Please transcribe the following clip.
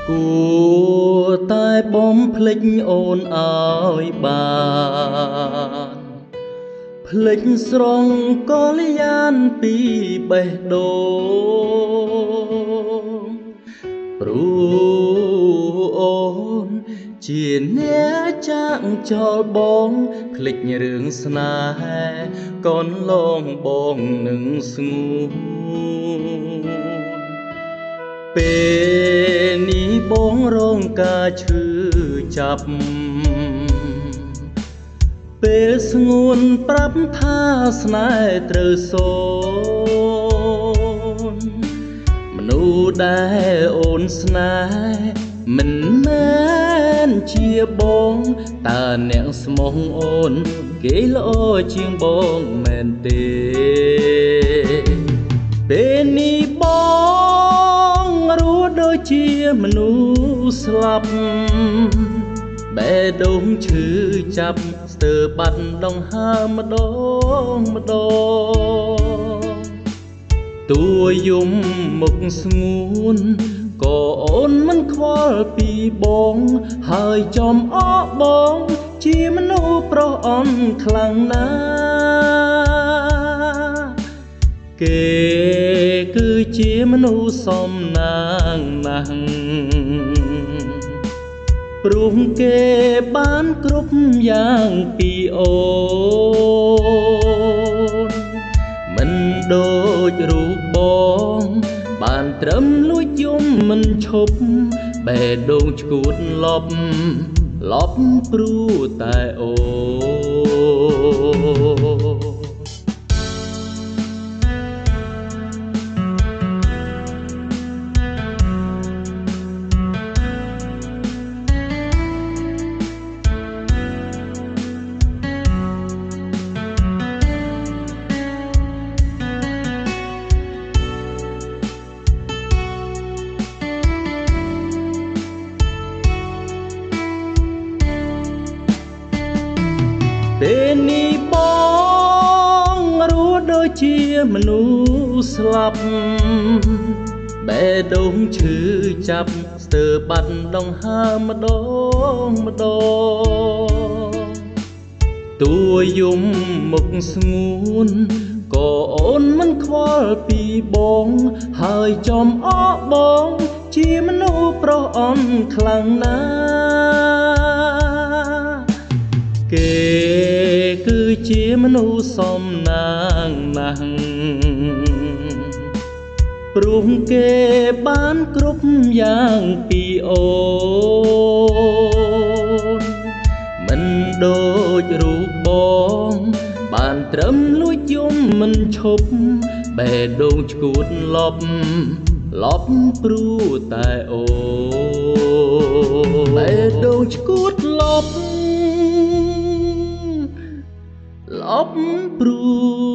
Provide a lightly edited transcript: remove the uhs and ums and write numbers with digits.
គួរតែបំភ្លេចអូនអើយបានភ្លេចស្រង់កល្យានពីបេះដូងព្រោះអូនជាអ្នកចាក់ចោលបងភ្លេចរឿងស្នេហ៍កូនលងបងនឹងស្ងួនពេលនេះបងរងការឈឺចាប់ពេលស្ងួនប្រាប់ថាស្នេហ៍ត្រូវសូនមនុស្សដែលអូនស្នេហ៍មិនមែនជាបងតើអ្នកស្មោះអូនគេល្អជាងបងមែនទេពេលនេះបងរស់ដូចជាមនុស្សស្លាប់បេះដូងឈឺចាប់ស្ទើរបាត់ដង្ហើមម្ដងម្ដងតួយំមុខស្ងួនក៏អូនមិនខ្វល់ពីបងហើយចំអកបងជាមនុស្សប្រុសអន់ខ្លាំងណាស់គេគឺជាមនុស្សសំណាងណាស់ព្រោះគេបានគ្រប់យ៉ាងពីអូនមិនដូចរូបបងបានត្រឹមលួចយំមិនឈប់បេះដូងឈួតលប់ព្រោះតែអូពេលនេះបងរស់ដូចជាមនុស្សស្លាប់បេះដូងឈឺចាប់ស្ទើរបាត់ដង្ហើមម្ដងម្ដងតួយំមុខស្ងួនក៏អូនមិនខ្វល់ពីបងហើយចំអកបងជាមនុស្សប្រុសអន់ខ្លាំងណាស់គេគឺជាមនុស្សសំណាងណាស់ព្រោះគេបានគ្រប់យ៉ាងពីអូនមិនដូចរូបបងបានត្រឹមលួចយំមិនឈប់បេះដូងឈួតលប់ព្រោះតែអូបេះដូងឈួតលប់ព្រោះ